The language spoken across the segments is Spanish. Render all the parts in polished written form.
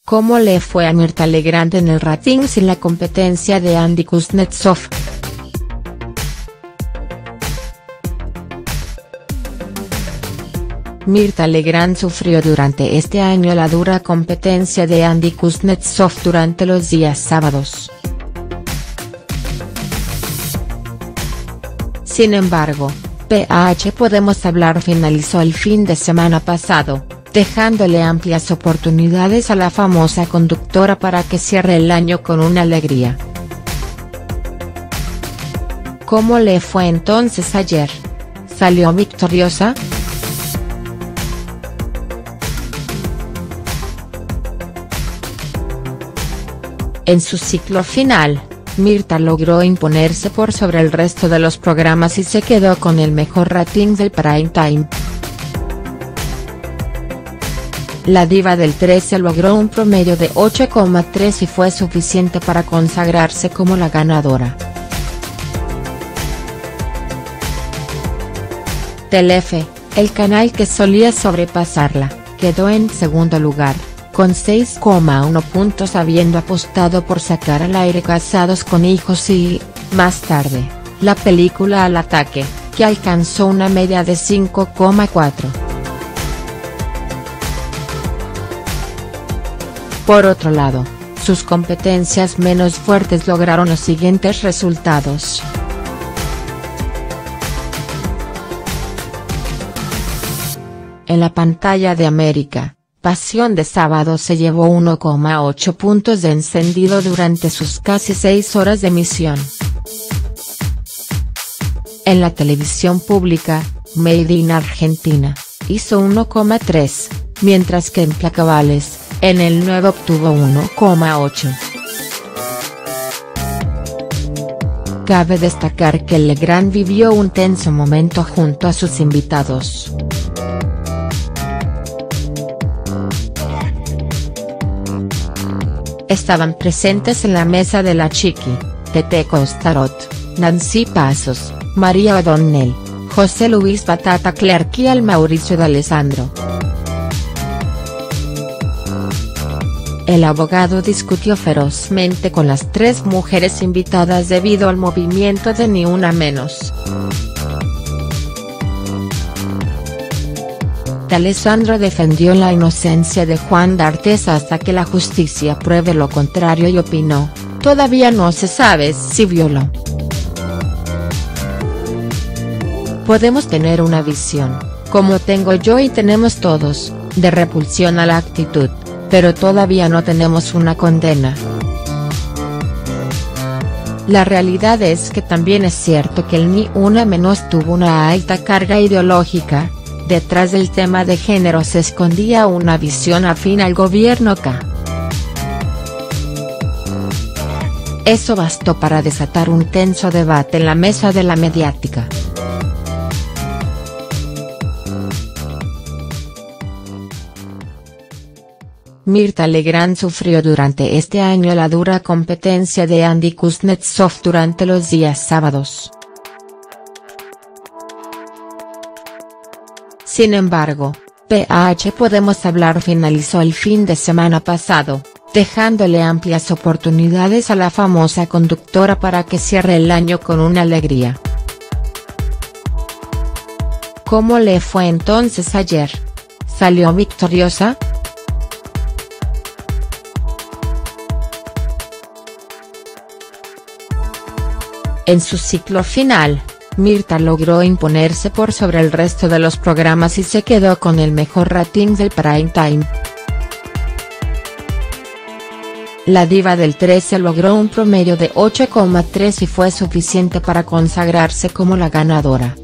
¿Cómo le fue a Mirtha Legrand en el ratings en la competencia de Andy Kuznetsov? Mirtha Legrand sufrió durante este año la dura competencia de Andy Kuznetsov durante los días sábados. Sin embargo, PH Podemos Hablar finalizó el fin de semana pasado, dejándole amplias oportunidades a la famosa conductora para que cierre el año con una alegría. ¿Cómo le fue entonces ayer? ¿Salió victoriosa? En su ciclo final, Mirtha logró imponerse por sobre el resto de los programas y se quedó con el mejor rating del prime time. La diva del 13 logró un promedio de 8,3 y fue suficiente para consagrarse como la ganadora. Telefe, el canal que solía sobrepasarla, quedó en segundo lugar, con 6,1 puntos habiendo apostado por sacar al aire Casados con Hijos y, más tarde, la película Al Ataque, que alcanzó una media de 5,4. Por otro lado, sus competencias menos fuertes lograron los siguientes resultados. En la pantalla de América, Pasión de Sábado se llevó 1,8 puntos de encendido durante sus casi 6 horas de emisión. En la televisión pública, Made in Argentina, hizo 1,3, mientras que Implacables, en el 9 obtuvo 1,8. Cabe destacar que Legrand vivió un tenso momento junto a sus invitados. Estaban presentes en la mesa de la Chiqui, Tete Costarot, Nancy Pasos, María O'Donnell, José Luis Batata Clark y al Mauricio D'Alessandro. El abogado discutió ferozmente con las 3 mujeres invitadas debido al movimiento de Ni Una Menos. D'Alessandro defendió la inocencia de Juan D'Artes hasta que la justicia pruebe lo contrario y opinó: todavía no se sabe si violó. Podemos tener una visión, como tengo yo y tenemos todos, de repulsión a la actitud, pero todavía no tenemos una condena. La realidad es que también es cierto que el Ni Una Menos tuvo una alta carga ideológica. Detrás del tema de género se escondía una visión afín al gobierno K. Eso bastó para desatar un tenso debate en la mesa de la mediática. Mirtha Legrand sufrió durante este año la dura competencia de Andy Kuznetsov durante los días sábados. Sin embargo, PH Podemos Hablar finalizó el fin de semana pasado, dejándole amplias oportunidades a la famosa conductora para que cierre el año con una alegría. ¿Cómo le fue entonces ayer? ¿Salió victoriosa? En su ciclo final, Mirtha logró imponerse por sobre el resto de los programas y se quedó con el mejor rating del prime time. La diva del 13 logró un promedio de 8,3 y fue suficiente para consagrarse como la ganadora.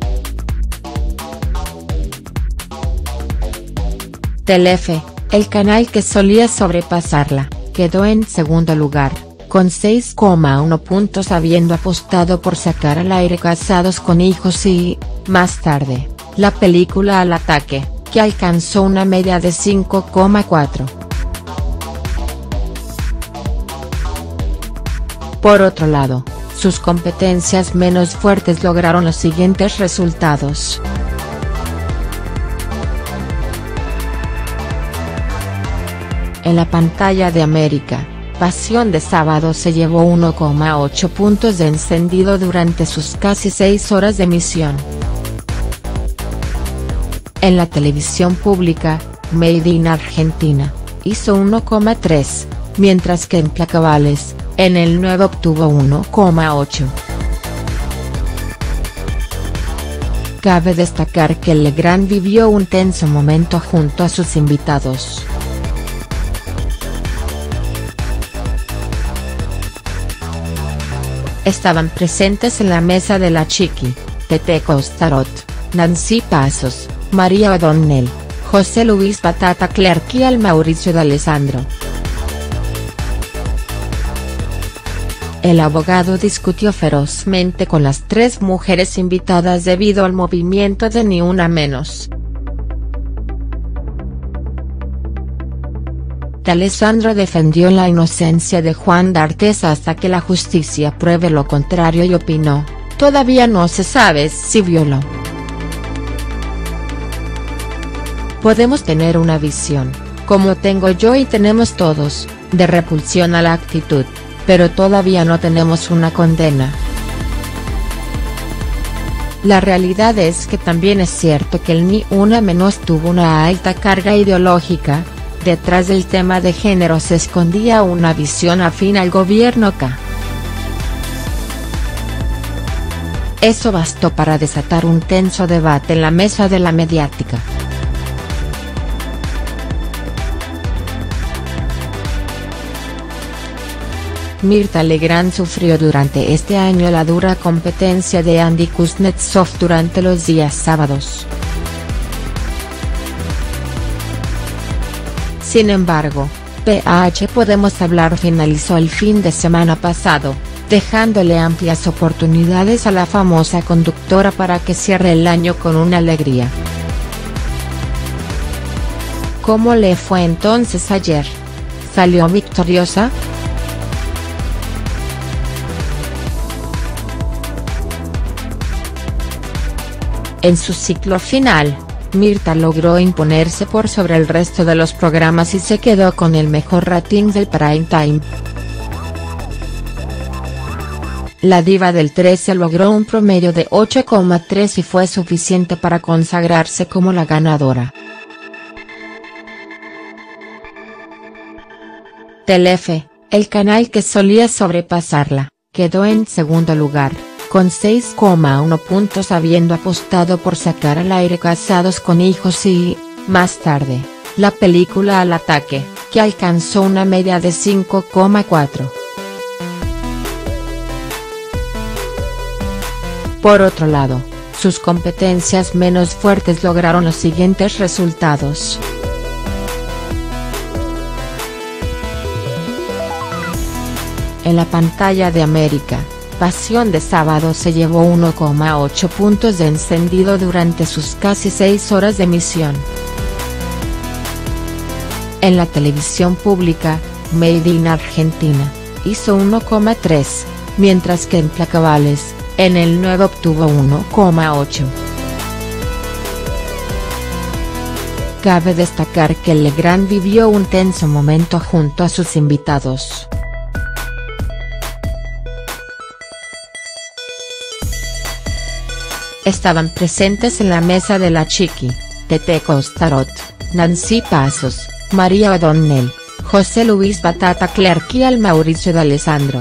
Telefe, el canal que solía sobrepasarla, quedó en segundo lugar, con 6,1 puntos habiendo apostado por sacar al aire Casados con Hijos y, más tarde, la película Al Ataque, que alcanzó una media de 5,4. Por otro lado, sus competencias menos fuertes lograron los siguientes resultados. En la pantalla de América, Pasión de Sábado se llevó 1,8 puntos de encendido durante sus casi 6 horas de emisión. En la televisión pública, Made in Argentina, hizo 1,3, mientras que Implacables, en el 9 obtuvo 1,8. Cabe destacar que Legrand vivió un tenso momento junto a sus invitados. Estaban presentes en la mesa de la Chiqui, Tete Costarot, Nancy Pasos, María O'Donnell, José Luis Batata Clerc y al Mauricio D'Alessandro. El abogado discutió ferozmente con las 3 mujeres invitadas debido al movimiento de Ni Una Menos. D'Alessandro defendió la inocencia de Juan D'Artes hasta que la justicia pruebe lo contrario y opinó: "Todavía no se sabe si violó. Podemos tener una visión, como tengo yo y tenemos todos, de repulsión a la actitud, pero todavía no tenemos una condena". La realidad es que también es cierto que el Ni Una Menos tuvo una alta carga ideológica. Detrás del tema de género se escondía una visión afín al gobierno K. Eso bastó para desatar un tenso debate en la mesa de la mediática. Mirta Legrand sufrió durante este año la dura competencia de Andy Kuznetsov durante los días sábados. Sin embargo, PH Podemos Hablar finalizó el fin de semana pasado, dejándole amplias oportunidades a la famosa conductora para que cierre el año con una alegría. ¿Cómo le fue entonces ayer? ¿Salió victoriosa? En su ciclo final, Mirta logró imponerse por sobre el resto de los programas y se quedó con el mejor rating del prime time. La diva del 13 logró un promedio de 8,3 y fue suficiente para consagrarse como la ganadora. Telefe, el canal que solía sobrepasarla, quedó en segundo lugar, con 6,1 puntos habiendo apostado por sacar al aire Casados con Hijos y, más tarde, la película Al Ataque, que alcanzó una media de 5,4. Por otro lado, sus competencias menos fuertes lograron los siguientes resultados. En la pantalla de América, Pasión de Sábado se llevó 1,8 puntos de encendido durante sus casi 6 horas de emisión. En la televisión pública, Made in Argentina, hizo 1,3, mientras que Implacables, en el 9 obtuvo 1,8. Cabe destacar que Legrand vivió un tenso momento junto a sus invitados. Estaban presentes en la mesa de la Chiqui, Tete Costarot, Nancy Pasos, María O'Donnell, José Luis Batata Clerc y al Mauricio D'Alessandro.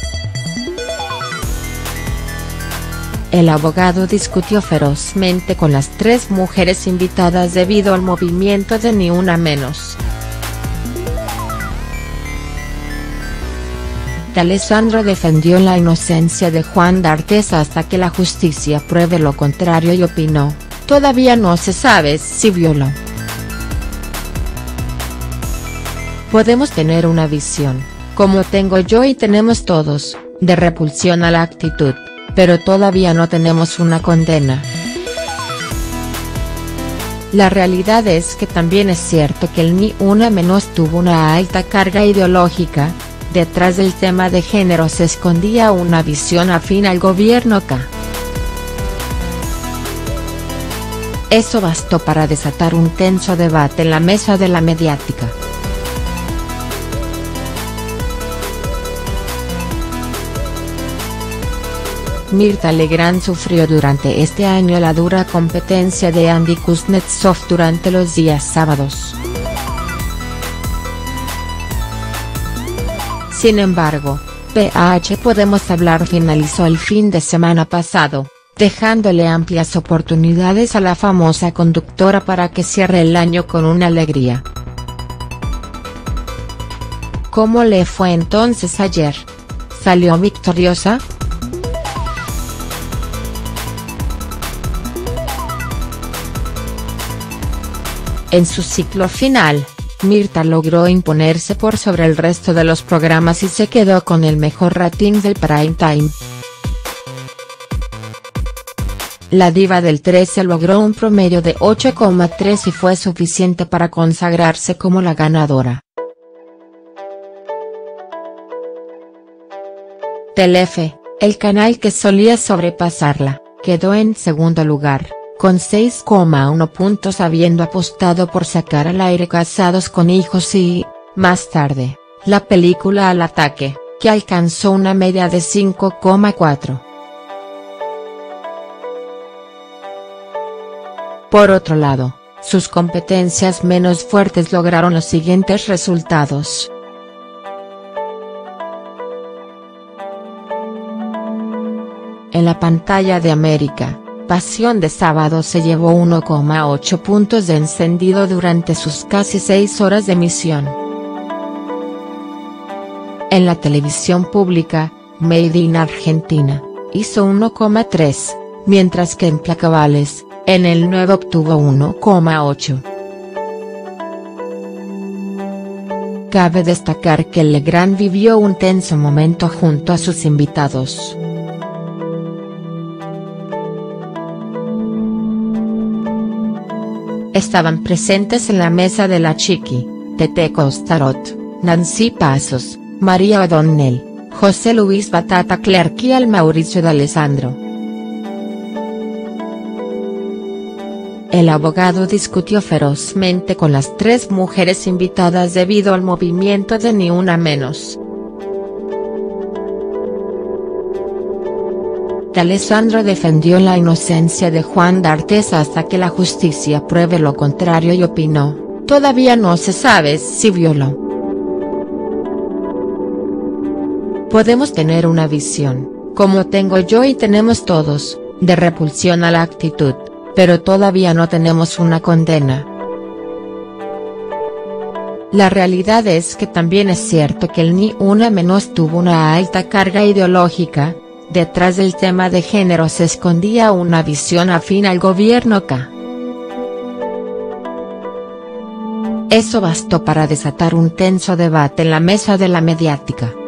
El abogado discutió ferozmente con las 3 mujeres invitadas debido al movimiento de Ni Una Menos. D'Alessandro defendió la inocencia de Juan D'Artes hasta que la justicia pruebe lo contrario y opinó: "Todavía no se sabe si violó. Podemos tener una visión, como tengo yo y tenemos todos, de repulsión a la actitud, pero todavía no tenemos una condena". La realidad es que también es cierto que el Ni Una Menos tuvo una alta carga ideológica. Detrás del tema de género se escondía una visión afín al gobierno K. Eso bastó para desatar un tenso debate en la mesa de la mediática. Mirta Legrand sufrió durante este año la dura competencia de Andy Kuznetsov durante los días sábados. Sin embargo, PH Podemos Hablar finalizó el fin de semana pasado, dejándole amplias oportunidades a la famosa conductora para que cierre el año con una alegría. ¿Cómo le fue entonces ayer? ¿Salió victoriosa? En su ciclo final, Mirta logró imponerse por sobre el resto de los programas y se quedó con el mejor rating del prime time. La diva del 13 logró un promedio de 8,3 y fue suficiente para consagrarse como la ganadora. Telefe, el canal que solía sobrepasarla, quedó en segundo lugar, con 6,1 puntos habiendo apostado por sacar al aire Casados con Hijos y, más tarde, la película Al Ataque, que alcanzó una media de 5,4. Por otro lado, sus competencias menos fuertes lograron los siguientes resultados. En la pantalla de América, Pasión de Sábado se llevó 1,8 puntos de encendido durante sus casi 6 horas de emisión. En la televisión pública, Made in Argentina, hizo 1,3, mientras que Implacables, en el 9 obtuvo 1,8. Cabe destacar que Legrand vivió un tenso momento junto a sus invitados. Estaban presentes en la mesa de la Chiqui, Tete Costarot, Nancy Pasos, María O'Donnell, José Luis Batata Clerc y el Mauricio D'Alessandro. El abogado discutió ferozmente con las 3 mujeres invitadas debido al movimiento de Ni Una Menos. D'Alessandro defendió la inocencia de Juan D'Artes hasta que la justicia pruebe lo contrario y opinó: todavía no se sabe si violó. Podemos tener una visión, como tengo yo y tenemos todos, de repulsión a la actitud, pero todavía no tenemos una condena. La realidad es que también es cierto que el Ni Una Menos tuvo una alta carga ideológica. Detrás del tema de género se escondía una visión afín al gobierno K. Eso bastó para desatar un tenso debate en la mesa de la mediática.